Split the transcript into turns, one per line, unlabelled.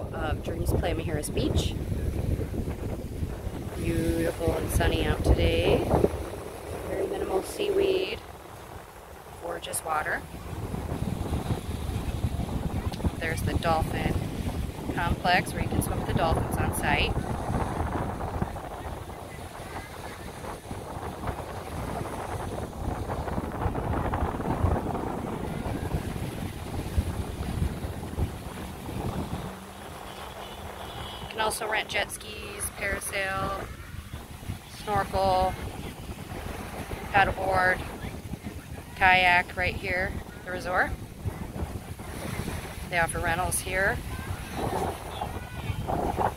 of Dreams Playa Mujeres Beach. Beautiful and sunny out today. Very minimal seaweed. Gorgeous water. There's the dolphin complex where you can swim with the dolphins on site. You can also rent jet skis, parasail, snorkel, paddleboard, kayak right here at the resort. They offer rentals here.